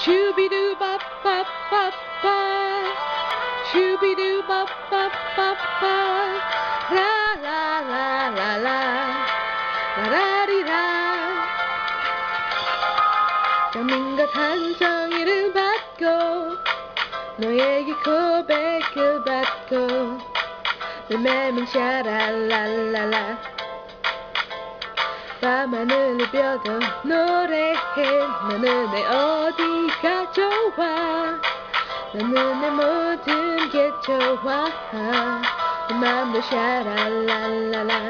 슈비두바빠빠빠 슈비두바빠빠빠 라라라라라 라라리라 장민과 한성이를 받고 너에게 고백을 받고 내 맘은 샤랄랄랄라 밤하늘을 벼도 노래해 너는 내 어디가 좋아 너는 내 모든 게 좋아 내 맘도 샤랄랄랄라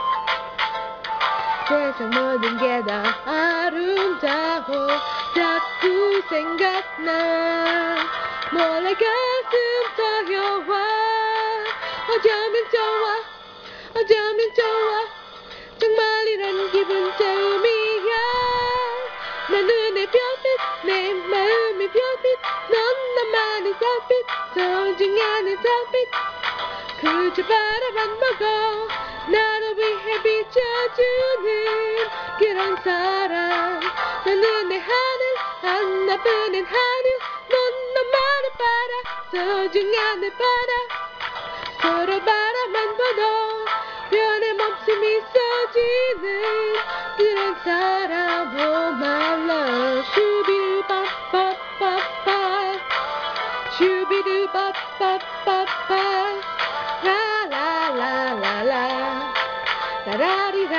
세상 모든 게 다 아름다워 자꾸 생각나 몰래 가슴 떨려와 어쩌면 좋아 어쩌면 좋아 정말 이런 기분 처음이야 내 눈에 별빛 내 마음에 별빛 넌 나만의 달빛 소중한 내 달빛 그저 바라만 보고 나를 위해 비춰주는 그런 사람 너는 내 하늘 하나뿐인 하늘 넌 나만의 바다 소중한 내 바다 서로 바라만 봐도 변함없이 미소지는 그런 사람 Oh my love 슈비두바빠빠빠 슈비두바빠빠빠 라라라라라 라라리라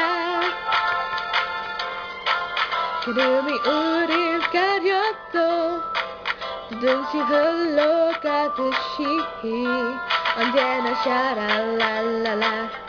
구름이 우릴 가렸도 두둥실 흘러가듯이 언제나 샤랄랄랄라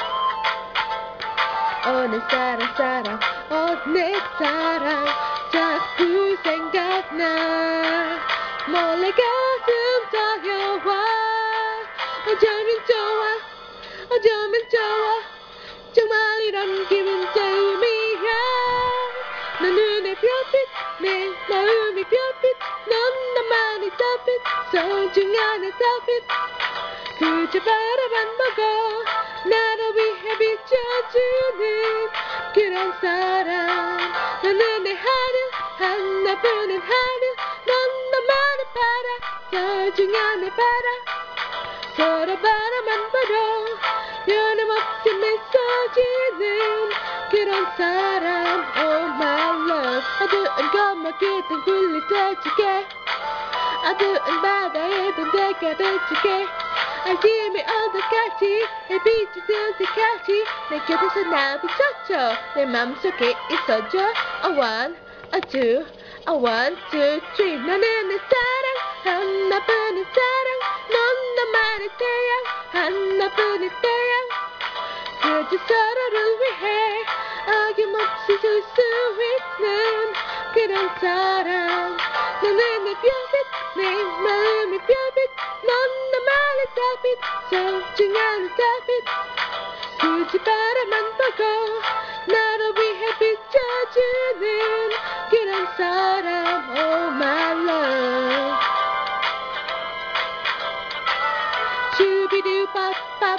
내 사랑 내 사랑 자꾸 생각나 몰래 가슴 떨려와 어쩌면 좋아 어쩌면 좋아 정말 이런 기분 처음이야 내 눈에 별빛 내 마음에 별빛 넌 나만의 달빛 소중한 내 달빛 그저 바라만 보고 나를 위해 비춰주는 그런 사람 너는 내 하늘 하나뿐인 하늘 넌 나만의 바다 소중한 내 바다 서로 바라만 봐도 변함없이 미소지는 그런 사람 Oh my love 어두운 거막이 둥글리 되지게 어두운 바다에 돈 내가 비추게 아침에 어두까지 햇빛이 뜰 때까지 내 곁에서 나 비춰줘 내 맘속에 있어줘 I want, I do, I want, two, three 너는 내 사랑 하나뿐인 사랑 넌 나만의 태양 하나뿐인 태양 그저 서로를 위해 어김없이 줄 수 있는 그런 사람 너는 내 별빛 내 마음의 별빛 넌 나만의 달빛 소중한 달빛 그저 바라만 보고 나를 위해 비춰주는 그런 사람 Oh my love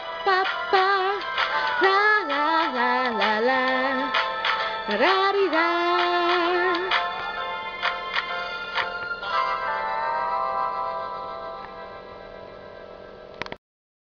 슈비두바빠빠빠 라라라라라 라라리라